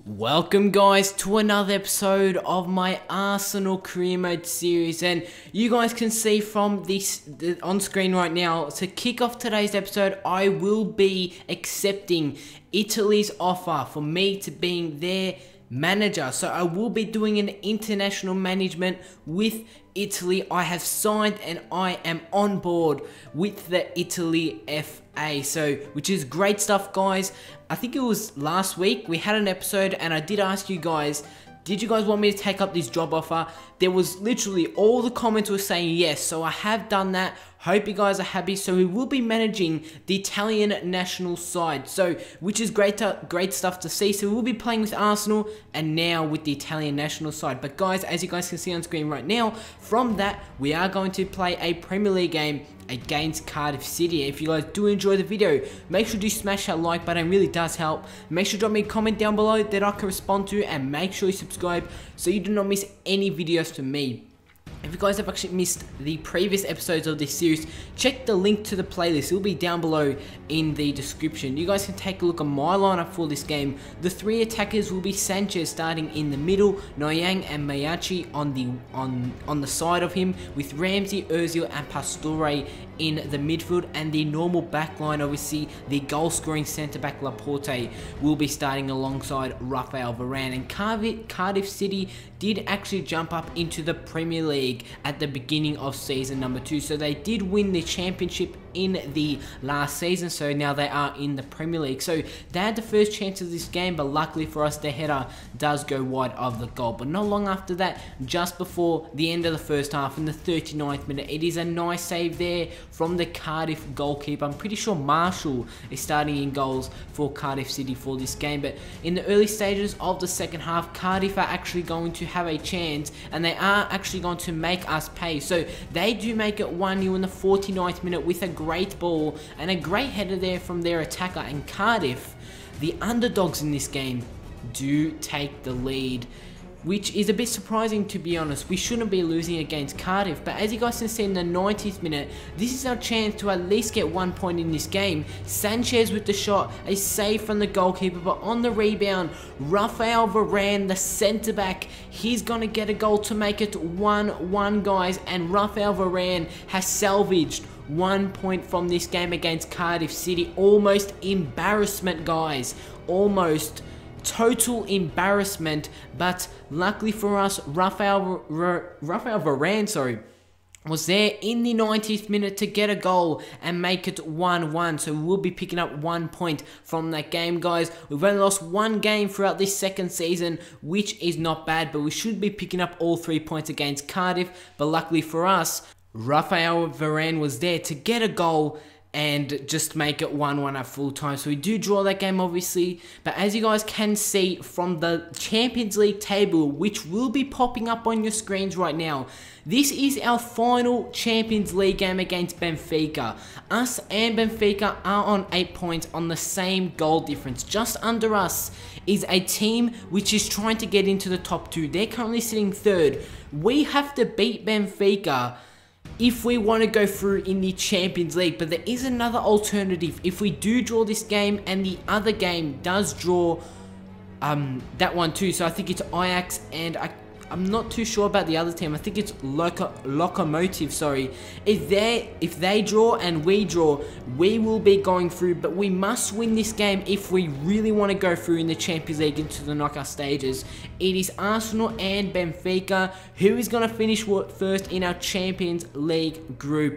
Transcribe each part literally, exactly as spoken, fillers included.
Welcome guys to another episode of my Arsenal career mode series, and you guys can see from this the, on screen right now, to kick off today's episode I will be accepting Italy's offer for me to being their manager. So I will be doing an international management with Italy. I have signed and I am on board with the Italy F A, so which is great stuff guys. I think it was last week we had an episode and I did ask you guys, did you guys want me to take up this job offer? There was literally all the comments were saying yes, so I have done that. Hope you guys are happy. So we will be managing the Italian national side, so which is great to, great stuff to see. So we will be playing with Arsenal and now with the Italian national side. But guys, as you guys can see on screen right now, from that we are going to play a Premier League game against Cardiff City. If you guys do enjoy the video, make sure to smash that like button, it really does help. Make sure to drop me a comment down below that I can respond to, and make sure you subscribe so you do not miss any videos from me. If you guys have actually missed the previous episodes of this series, check the link to the playlist. It will be down below in the description. You guys can take a look at my lineup for this game. The three attackers will be Sanchez starting in the middle, Nyang and Mayachi on the on on the side of him, with Ramsey, Ozil and Pastore in the midfield, and the normal back line, obviously the goal scoring centre back Laporte will be starting alongside Rafael Varane. And Cardiff, Cardiff City did actually jump up into the Premier League at the beginning of season number two, so they did win the championship in the last season, so now they are in the Premier League. So they had the first chance of this game, but luckily for us, their header does go wide of the goal. But not long after that, just before the end of the first half, in the thirty-ninth minute, it is a nice save there from the Cardiff goalkeeper. I'm pretty sure Marshall is starting in goals for Cardiff City for this game. But in the early stages of the second half, Cardiff are actually going to have a chance, and they are actually going to make us pay. So they do make it one nil in the forty-ninth minute with a great ball and a great header there from their attacker. And Cardiff, the underdogs in this game, do take the lead, which is a bit surprising to be honest. We shouldn't be losing against Cardiff, but as you guys can see in the ninetieth minute, this is our chance to at least get one point in this game. Sanchez with the shot, a save from the goalkeeper, but on the rebound, Rafael Varane, the centre back, he's gonna get a goal to make it one one guys, and Rafael Varane has salvaged one point from this game against Cardiff City. Almost embarrassment guys, almost total embarrassment, but luckily for us, Rafael, Rafael Varane, sorry, was there in the ninetieth minute to get a goal and make it one one. So we'll be picking up one point from that game, guys. We've only lost one game throughout this second season, which is not bad, but we should be picking up all three points against Cardiff. But luckily for us, Rafael Varane was there to get a goal and just make it one one at full time. So we do draw that game obviously, but as you guys can see from the Champions League table, which will be popping up on your screens right now, this is our final Champions League game against Benfica. Us and Benfica are on eight points on the same goal difference. Just under us is a team which is trying to get into the top two. They're currently sitting third. We have to beat Benfica if we want to go through in the Champions League. But there is another alternative. If we do draw this game and the other game does draw um, that one too, so I think it's Ajax, and I, I'm not too sure about the other team. I think it's Loco, Locomotive, sorry. If they, if they draw and we draw, we will be going through, but we must win this game if we really want to go through in the Champions League into the knockout stages. It is Arsenal and Benfica who is going to finish first in our Champions League group.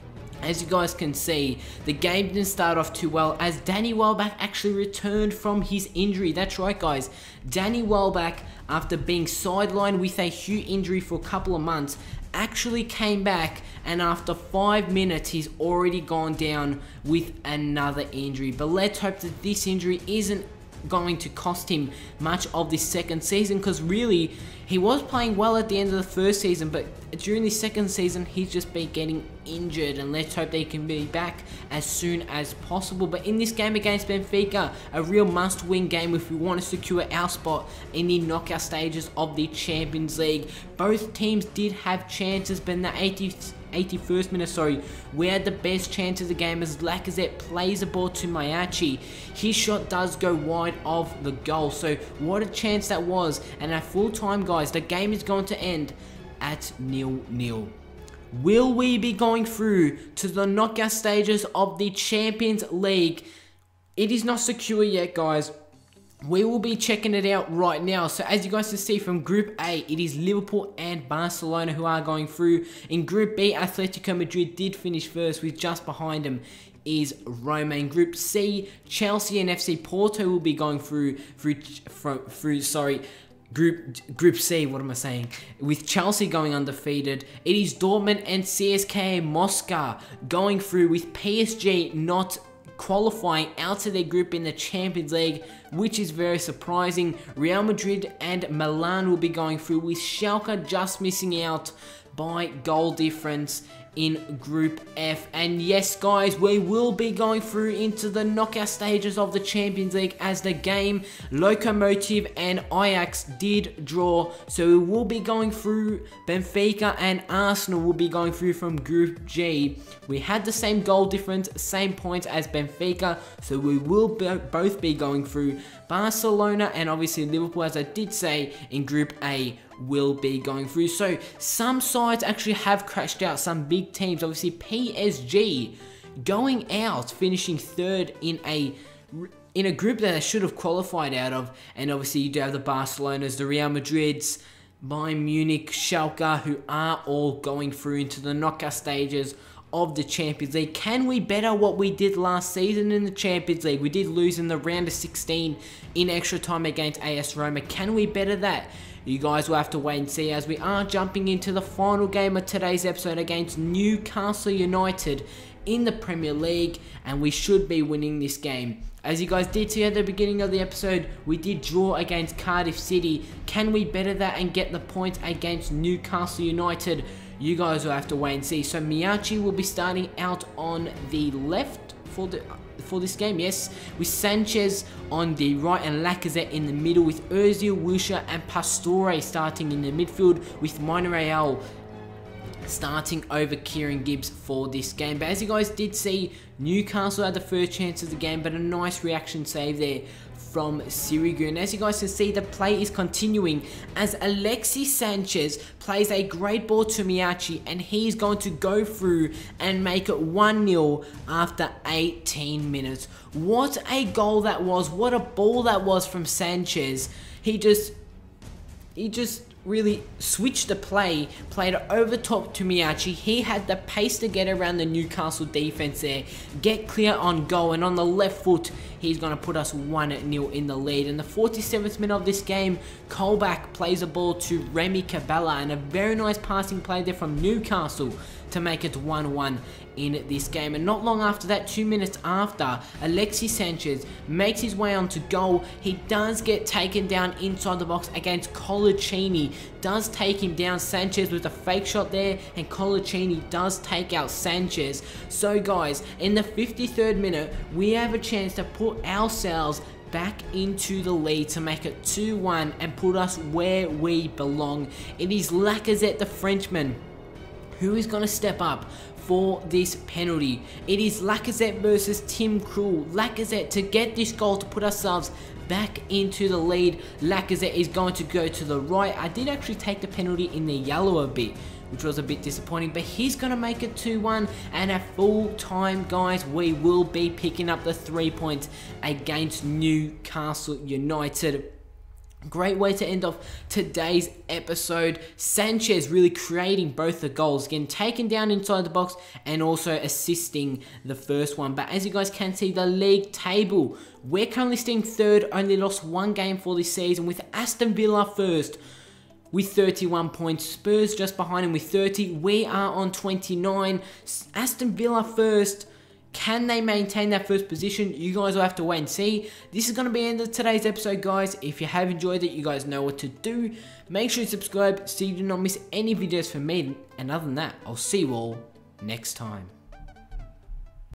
As you guys can see, the game didn't start off too well, as Danny Welbeck actually returned from his injury. That's right guys, Danny Welbeck, after being sidelined with a huge injury for a couple of months, actually came back, and after five minutes he's already gone down with another injury. But let's hope that this injury isn't going to cost him much of this second season, because really he was playing well at the end of the first season, but during the second season he's just been getting injured, and let's hope they can be back as soon as possible. But in this game against Benfica, a real must-win game if we want to secure our spot in the knockout stages of the Champions League. Both teams did have chances, but in the eightieth eighty-first minute, sorry, we had the best chance of the game as Lacazette plays the ball to Miyachi. His shot does go wide of the goal, so what a chance that was. And at full time, guys, the game is going to end at nil nil. Will we be going through to the knockout stages of the Champions League? It is not secure yet, guys. We will be checking it out right now. So as you guys can see from Group A, it is Liverpool and Barcelona who are going through. In Group B, Atletico Madrid did finish first, with just behind them is Roma. In Group C, Chelsea and F C Porto will be going through through through, through sorry. Group Group C, what am I saying? With Chelsea going undefeated. It is Dortmund and C S K A Moscow going through, with P S G not qualifying out of their group in the Champions League, which is very surprising. Real Madrid and Milan will be going through, with Schalke just missing out by goal difference in Group F. And yes, guys, we will be going through into the knockout stages of the Champions League, as the game Lokomotiv and Ajax did draw. So we will be going through. Benfica and Arsenal will be going through from Group G. We had the same goal difference, same points as Benfica, so we will be, both be going through. Barcelona and obviously Liverpool, as I did say, in Group A will be going through. So some sides actually have crashed out, some big teams. Obviously P S G going out, finishing third in a in a group that they should have qualified out of. And obviously you do have the Barcelonas, the Real Madrids, Bayern Munich, Schalke, who are all going through into the knockout stages of the Champions League. Can we better what we did last season in the Champions League? We did lose in the round of sixteen in extra time against A S Roma. Can we better that? You guys will have to wait and see, as we are jumping into the final game of today's episode against Newcastle United in the Premier League, and we should be winning this game. As you guys did see at the beginning of the episode, we did draw against Cardiff City. Can we better that and get the points against Newcastle United? You guys will have to wait and see. So Miyachi will be starting out on the left for the for this game, yes, with Sanchez on the right and Lacazette in the middle, with Ozil, Wilshere and Pastore starting in the midfield, with Monreal starting over Kieran Gibbs for this game. But as you guys did see, Newcastle had the first chance of the game, but a nice reaction save there from Sirigu. And as you guys can see, the play is continuing as Alexis Sanchez plays a great ball to Miyachi, and he's going to go through and make it one nil after eighteen minutes. What a goal that was. What a ball that was from Sanchez. He just he just really switched the play, played it over top to Miyachi. He had the pace to get around the Newcastle defense there, get clear on goal, and on the left foot, he's going to put us one nil in the lead. In the forty-seventh minute of this game, Colback plays a ball to Remy Cabella, and a very nice passing play there from Newcastle to make it one one in this game. And not long after that, two minutes after, Alexis Sanchez makes his way onto goal. He does get taken down inside the box against Colaccini, does take him down. Sanchez with a fake shot there, and Colaccini does take out Sanchez. So guys, in the fifty-third minute, we have a chance to put ourselves back into the lead to make it two one and put us where we belong. It is Lacazette, the Frenchman, who is going to step up for this penalty. It is Lacazette versus Tim Krul. Lacazette to get this goal to put ourselves back into the lead. Lacazette is going to go to the right. I did actually take the penalty in the yellow a bit, which was a bit disappointing, but he's going to make it two one, and at full time, guys, we will be picking up the three points against Newcastle United. Great way to end off today's episode. Sanchez really creating both the goals, getting taken down inside the box and also assisting the first one. But as you guys can see, the league table, we're currently sitting third, only lost one game for this season, with Aston Villa first with thirty-one points, Spurs just behind him with thirty. We are on twenty-nine. Aston Villa first. Can they maintain that first position? You guys will have to wait and see. This is going to be the end of today's episode, guys. If you have enjoyed it, you guys know what to do. Make sure you subscribe so you do not miss any videos from me. And other than that, I'll see you all next time.